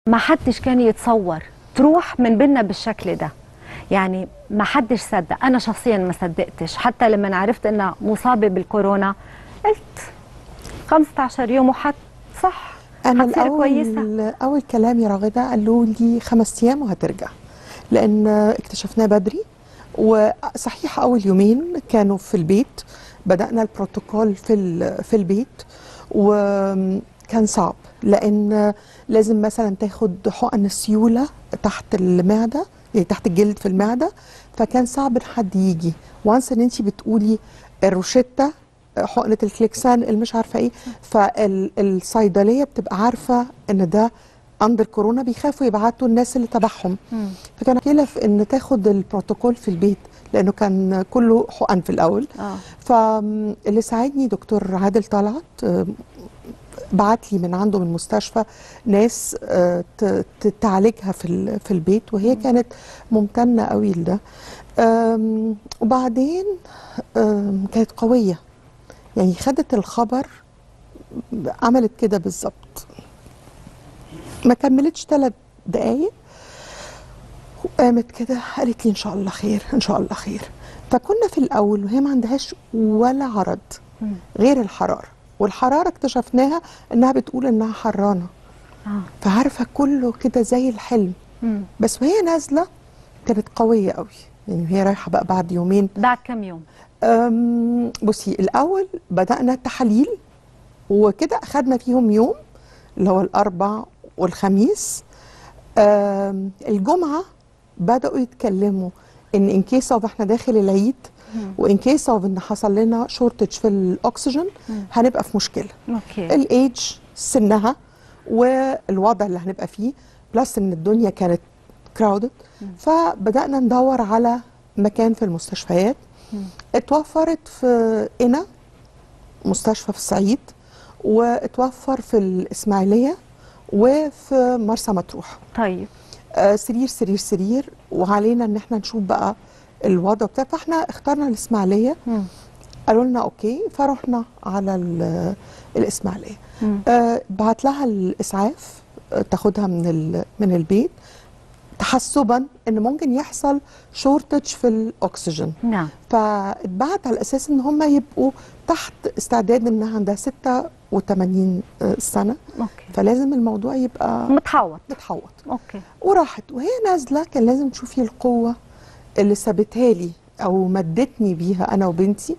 ما حدش كان يتصور تروح من بيننا بالشكل ده. يعني ما حدش صدق، انا شخصيا ما صدقتش، حتى لما عرفت انها مصابه بالكورونا قلت 15 يوم وحت صح انا حتصير كويسه. اول كلام يا راغده قالوا لي 5 ايام وهترجع، لان اكتشفناه بدري. وصحيح اول يومين كانوا في البيت، بدأنا البروتوكول في البيت، وكان صعب لان لازم مثلا تاخد حقن السيوله تحت المعده، يعني تحت الجلد في المعده، فكان صعب ان حد يجي. وانس ان انت بتقولي الروشته حقنه الكليكسان اللي مش عارفه ايه، فالصيدليه بتبقى عارفه ان ده اندر كورونا، بيخافوا يبعتوا الناس اللي تبعهم. فكان مشكله في ان تاخد البروتوكول في البيت لانه كان كله حقن في الاول. فاللي ساعدني دكتور عادل طلعت، بعت لي من عنده من المستشفى ناس تعالجها في البيت، وهي كانت ممتنه قوي لده. وبعدين كانت قويه، يعني خدت الخبر عملت كده بالظبط، ما كملتش 3 دقايق وقامت كده قالت لي ان شاء الله خير ان شاء الله خير. فكنا في الاول وهي ما عندهاش ولا عرض غير الحراره، والحراره اكتشفناها انها بتقول انها حرانه. فعارفه كله كده زي الحلم. بس وهي نازله كانت قويه قوي، يعني هي رايحه بقى بعد يومين. بعد كم يوم؟ بصي الاول بدانا التحاليل وكده، اخذنا فيهم يوم اللي هو الاربع والخميس. الجمعه بداوا يتكلموا ان كيس اوف احنا داخل العيد، وان كيس اوف ان حصل لنا شورتج في الاكسجين هنبقى في مشكله. الايدج سنها والوضع اللي هنبقى فيه، بلس ان الدنيا كانت كراودد. فبدانا ندور على مكان في المستشفيات. اتوفرت في قنا مستشفى في الصعيد، واتوفر في الاسماعيليه وفي مرسى مطروح. طيب سرير، وعلينا ان احنا نشوف بقى الوضع بتاع. فاحنا اخترنا الاسماعيليه، قالوا لنا اوكي، فرحنا على الاسماعيليه. بعت لها الاسعاف تاخدها من البيت، تحسبا ان ممكن يحصل شورتج في الاكسجين. نعم. فاتبعت على اساس ان هم يبقوا تحت استعداد انها عندها 86 سنه. أوكي. فلازم الموضوع يبقى متحوط. اوكي. وراحت وهي نازله كان لازم تشوفي القوه اللي سابتها لي او مدتني بيها انا وبنتي.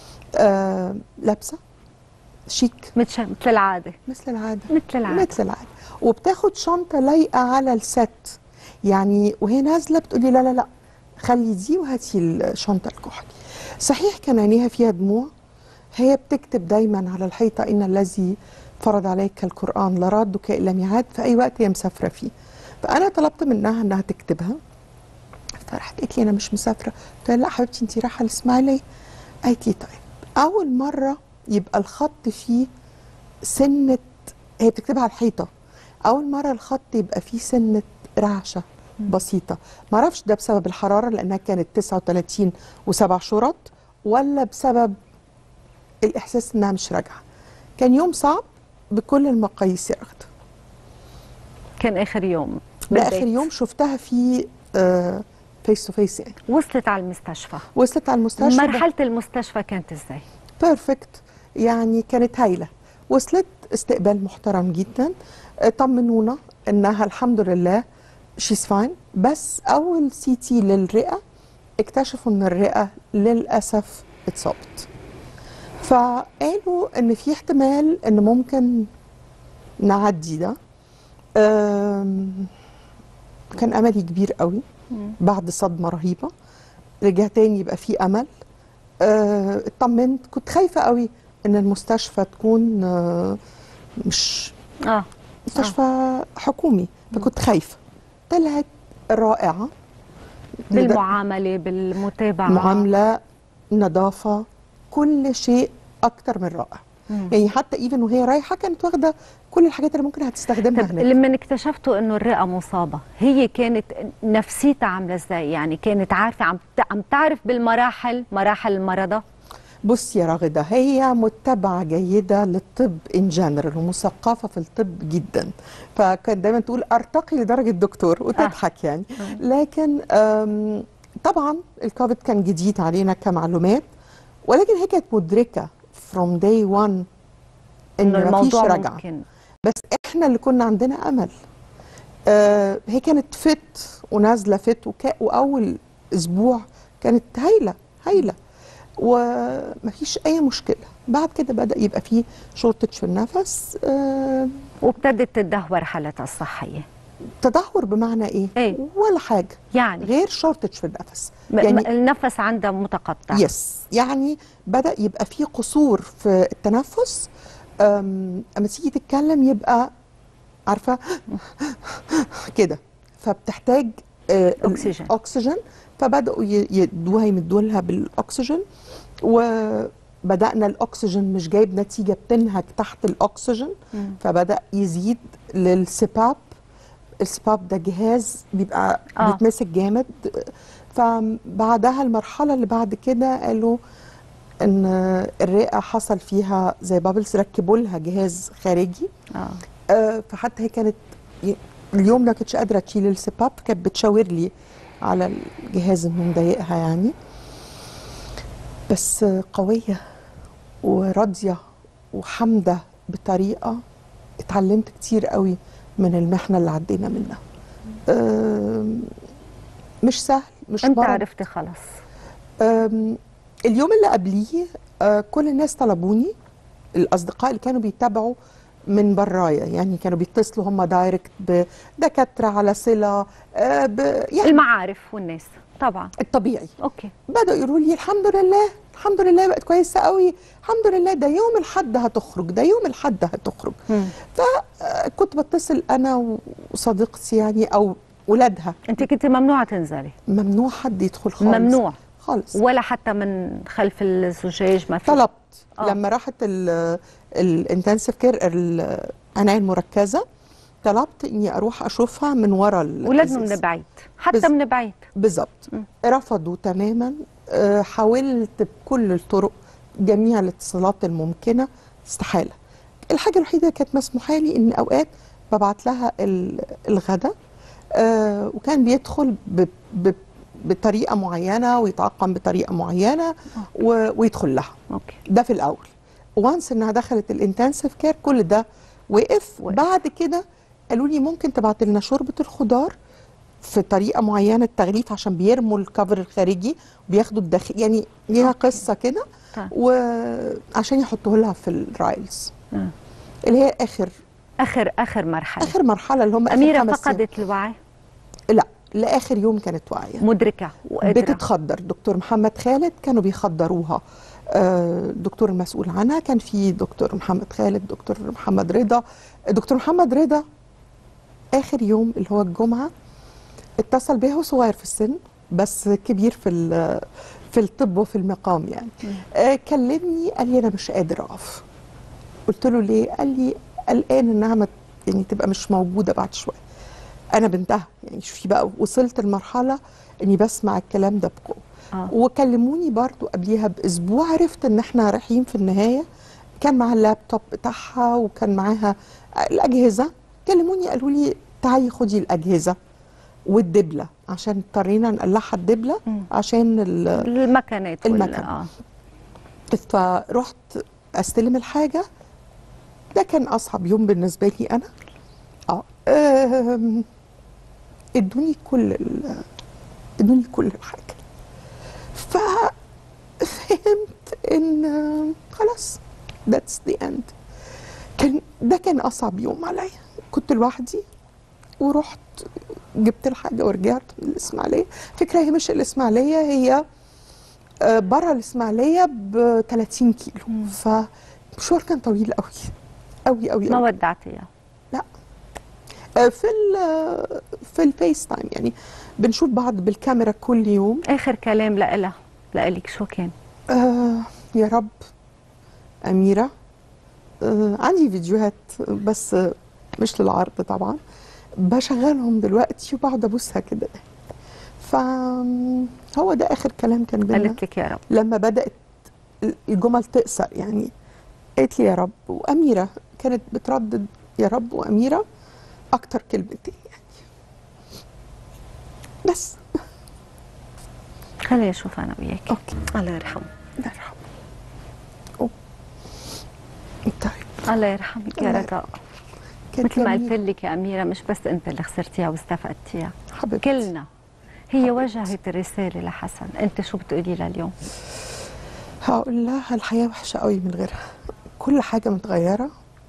لابسه شيك مثل العاده. مثل العاده. العاده. وبتاخد شنطه لايقه على الست، يعني وهي نازله بتقولي لا لا لا خلي دي وهاتي الشنطه الكحلي. صحيح كان عينيها فيها دموع، هي بتكتب دايما على الحيطه ان الذي فرض عليك القران لرادك الى ميعاد، في اي وقت هي مسافره فيه. فانا طلبت منها انها تكتبها، فراحت قالت لي انا مش مسافره. قلت لها لا حبيبتي انت رايحه الاسماعيليه. قالت لي طيب. اول مره يبقى الخط فيه سنه، هي بتكتبها على الحيطه، اول مره الخط يبقى فيه سنه رعشه بسيطه. ما اعرفش ده بسبب الحراره لانها كانت 39 و7 شرط، ولا بسبب الاحساس انها مش راجعه. كان يوم صعب بكل المقاييس يا رغده. كان اخر يوم ده اخر يوم شفتها فيه فيس تو فيس. يعني وصلت على المستشفى. مرحله المستشفى كانت ازاي؟ بيرفكت، يعني كانت هايله. وصلت استقبال محترم جدا، طمنونا انها الحمد لله شيز فاين. بس اول سي تي للرئه اكتشفوا ان الرئه للاسف اتصابت، فقالوا ان في احتمال ان ممكن نعدي ده. كان املي كبير قوي بعد صدمه رهيبه، رجع تاني يبقى في امل. اطمنت، كنت خايفه قوي ان المستشفى تكون مش مستشفى حكومي، فكنت خايفه. طلعت رائعه بالمعامله بالمتابعه، معامله، نظافه، كل شيء اكتر من رائع. يعني حتى ايفن وهي رايحه كانت واخده كل الحاجات اللي ممكن هتستخدمها هناك. لما اكتشفتوا انه الرئه مصابه، هي كانت نفسيتها عامله ازاي؟ يعني كانت عارفه عم تعرف بالمراحل، مراحل المرضى؟ بصي يا راغدة، هي متبعة جيدة للطب ان جنرال ومثقفة في الطب جدا، فكان دايما تقول ارتقي لدرجة دكتور وتضحك يعني. لكن طبعا الكوفيد كان جديد علينا كمعلومات، ولكن هي كانت مدركة from day one ان مفيش رجعة ممكن. بس احنا اللي كنا عندنا امل. هي كانت فت ونازلة فت، واول اسبوع كانت هايلة ومفيش اي مشكله. بعد كده بدا يبقى فيه شورتج في النفس، وابتدت تدهور حالتها الصحيه. تدهور بمعنى ايه؟ ولا حاجه يعني غير شورتج في النفس، يعني النفس عندها متقطع. يس، يعني بدا يبقى فيه قصور في التنفس. اما تيجي تتكلم يبقى عارفه كده، فبتحتاج اكسجين. فبداوا يمدوا لها بالاكسجين، وبدأنا الأكسجين مش جايب نتيجة، بتنهك تحت الأكسجين. فبدأ يزيد للسباب. السباب ده جهاز بيبقى بيتمسك جامد. فبعدها المرحلة اللي بعد كده قالوا إن الرئة حصل فيها زي بابلز، ركبوا لها جهاز خارجي. فحتى هي كانت اليوم ما كانتش قادرة تشيل السباب، كانت بتشاور لي على الجهاز إنه مضايقها يعني. بس قوية وراضية وحامدة بطريقة اتعلمت كتير قوي من المحنة اللي عدينا منها. مش سهل، مش انت عرفت خلاص. اليوم اللي قبليه كل الناس طلبوني، الأصدقاء اللي كانوا بيتابعوا من برايا، يعني كانوا بيتصلوا هم دايركت بدكاترة على صلة يعني المعارف والناس طبعا الطبيعي. اوكي، بدأوا يقولوا لي الحمد لله بقت كويسة قوي، الحمد لله، ده يوم الحد هتخرج. فكنت بتصل أنا وصديقتي يعني أو ولادها. أنت كنت ممنوعة تنزلي؟ ممنوع حد يدخل خالص، ممنوع خالص، ولا حتى من خلف الزجاج ما في؟ طلبت لما راحت الانتنسيف كير، العناية المركزة، طلبت اني اروح اشوفها من ورا ولادنا من بعيد، حتى من بعيد. بالظبط. رفضوا تماما. حاولت بكل الطرق، جميع الاتصالات الممكنه، استحاله. الحاجه الوحيده كانت مسموحه لي ان اوقات ببعت لها الغداء، وكان بيدخل بطريقه معينه ويتعقم بطريقه معينه ويدخل لها. أوكي. ده في الاول. وانس انها دخلت الانتنسيف كير كل ده وقف. بعد كده قالوا لي ممكن تبعت لنا شوربه الخضار في طريقه معينه التغليف، عشان بيرموا الكفر الخارجي وبياخدوا الداخل، يعني ليها قصه كده، وعشان يحطوه لها في الرايلز اللي هي اخر مرحله اللي هم أميرة فقدت الوعي؟ لا، لاخر يوم كانت واعيه مدركه وقادره بتتخدر. دكتور محمد خالد كانوا بيخدروها، الدكتور المسؤول عنها كان في دكتور محمد خالد، دكتور محمد رضا. دكتور محمد رضا اخر يوم اللي هو الجمعه اتصل بيها، هو صغير في السن بس كبير في الطب وفي المقام يعني. كلمني قال لي انا مش قادر اقف. قلت له ليه؟ قال لي قلقان انها يعني تبقى مش موجوده بعد شويه. انا بنتها يعني، شوفي بقى، وصلت لمرحله اني بسمع الكلام ده بقوه. وكلموني برضو قبليها باسبوع، عرفت ان احنا رايحين في النهايه. كان معاها اللابتوب بتاعها وكان معاها الاجهزه. كلموني قالوا لي تعالي خدي الاجهزه والدبله، عشان اضطرينا نقلعها الدبله عشان المكنات. فرحت استلم الحاجه. ده كان اصعب يوم بالنسبه لي انا. ادوني كل الحاجه. ففهمت ان خلاص that's the end. ده كان اصعب يوم عليا. كنت لوحدي ورحت جبت الحاجه ورجعت من الاسماعيليه. فكره هي مش الاسماعيليه، هي بره الاسماعيليه ب30 كيلو. فالمشوار كان طويل قوي قوي قوي. ما ودعتيها؟ لا، في الفيس تايم يعني بنشوف بعض بالكاميرا كل يوم. اخر كلام لك شو كان؟ يا رب أميرة، عندي فيديوهات بس مش للعرض طبعا، بشغلهم دلوقتي وبقعد ابوسها كده. فهو ده اخر كلام كان بينا. قالت لك يا رب لما بدأت الجمل تقصر يعني. قالت لي يا رب وأميرة، كانت بتردد يا رب وأميرة أكتر كلمتين يعني. بس خليني اشوف انا وياك. أوكي. الله يرحمه. الله يرحمه. أوه. طيب الله يرحمك يا الله رجاء. كانت مثل ما قلت جميلة. لك يا أميرة، مش بس أنت اللي خسرتيها واستفقدتيها، حبيبتي. كلنا. هي وجهت الرسالة لحسن. أنت شو بتقولي لها اليوم؟ هقول لها الحياة وحشة قوي من غيرها، كل حاجة متغيرة،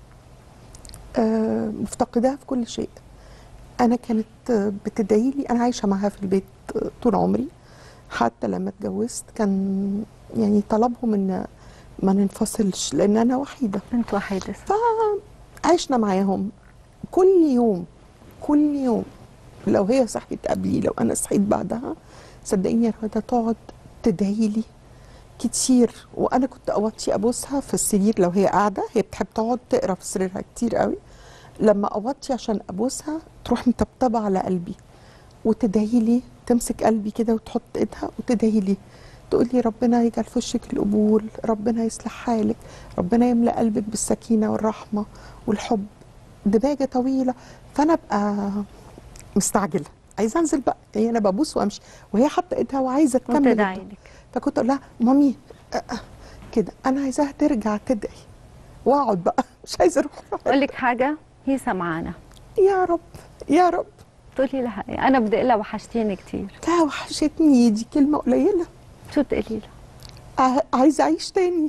مفتقداها في كل شيء. أنا كانت بتدعي لي، أنا عايشة معاها في البيت طول عمري، حتى لما اتجوزت كان يعني طلبهم إن ما ننفصلش لأن أنا وحيدة، بنت وحيدة. فعشنا معاهم كل يوم كل يوم. لو هي صحيت قبلي، لو أنا صحيت بعدها، صدقيني يا رضا تقعد تدعي لي كتير. وانا كنت اوطي ابوسها في السرير لو هي قاعده، هي بتحب تقعد تقرا في سريرها كتير قوي. لما اوطي عشان ابوسها تروح مطبطبه على قلبي وتدعي لي، تمسك قلبي كده وتحط ايدها وتدعي لي، تقول لي ربنا يجعل في وشك القبول، ربنا يصلح حالك، ربنا يملأ قلبك بالسكينه والرحمه والحب. دماغي طويله، فانا ابقى مستعجله عايزه انزل بقى، يعني انا ببوس وامشي وهي حاطه ايدها وعايزه تكمل وتدعي لك. فكنت اقول لها مامي كده انا عايزاها ترجع تدعي، واقعد بقى مش عايزه اروح. أقول لك حاجة، هي سمعانة. يا رب يا رب. تقولي لها إيه؟ أنا بدي أقول لها وحشتيني كتير. لا وحشتني دي كلمه قليله، شو بتقولي لها؟ عايزه اعيش تاني.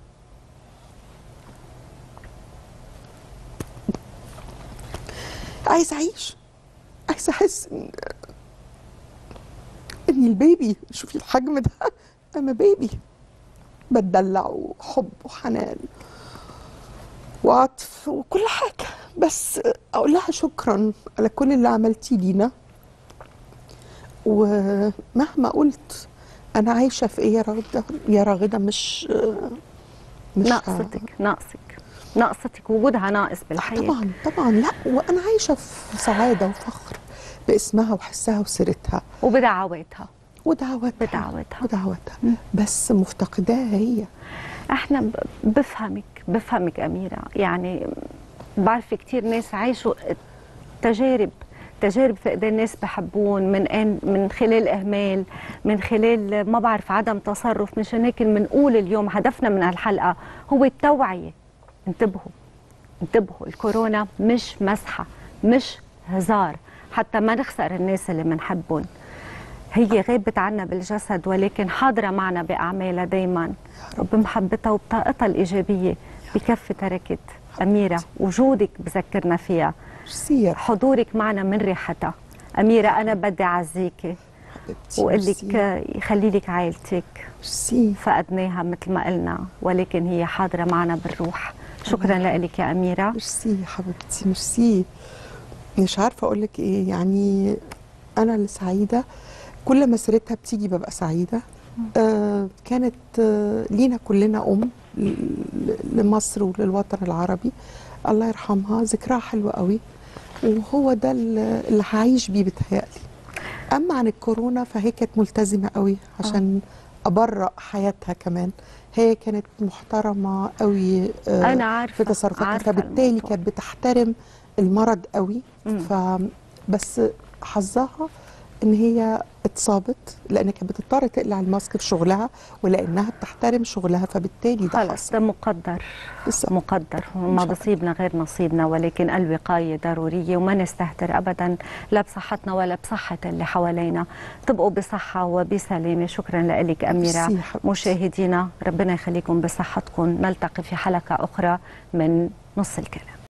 عايزه اعيش، عايزه احس ان البيبي، شوفي الحجم ده، انا بيبي بتدلع وحب وحنان وعطف وكل حاجة. بس أقول لها شكرا على كل اللي عملتيه لينا، ومهما قلت أنا عايشة في إيه يا راغدة، يا راغدة مش ناقصتك وجودها ناقص بالحياة. طبعا طبعا. لا وأنا عايشة في سعادة وفخر باسمها وحسها وسيرتها وبدعواتها. ودعواتها بس مفتقداها هي. احنا بفهمك أميرة، يعني بعرف كتير ناس عايشوا تجارب فقدان ناس بحبون من خلال إهمال، من خلال ما بعرف عدم تصرف. مشان هيك بنقول اليوم هدفنا من هالحلقة هو التوعية. انتبهوا، الكورونا مش مسحة، مش هزار، حتى ما نخسر الناس اللي بنحبهم. هي غابت عنا بالجسد ولكن حاضرة معنا بأعمالها دايما وبمحبتها وبطاقتها الإيجابية. بكفي تركت أميرة، وجودك بذكرنا فيها، حضورك معنا من ريحتها. أميرة أنا بدي أعزيكي وأقول لك يخلي لك عائلتك، فقدناها مثل ما قلنا ولكن هي حاضرة معنا بالروح. شكرا لك يا أميرة. ميرسي يا حبيبتي، ميرسي. مش عارفة أقول لك إيه، يعني أنا اللي سعيدة، كل ما سيرتها بتيجي ببقى سعيدة. كانت لينا كلنا لمصر وللوطن العربي، الله يرحمها، ذكرها حلوة قوي، وهو ده اللي هعيش بيه بتهيألي. أما عن الكورونا فهي كانت ملتزمة قوي عشان أبرأ حياتها كمان. هي كانت محترمة قوي أنا عارفة في تصرفاتها، فبالتالي كانت بتحترم المرض قوي. فبس حظها ان هي اتصابت لان كانت بتضطر تقلع الماسك في شغلها، ولانها بتحترم شغلها فبالتالي ده خلص. ده مقدر وما بصيبنا غير نصيبنا، ولكن الوقاية ضرورية وما نستهتر ابدا لا بصحتنا ولا بصحة اللي حوالينا. تبقوا بصحة وبسلامة. شكرا لك أميرة. مشاهدينا ربنا يخليكم بصحتكم، نلتقي في حلقة أخرى من نص الكلام.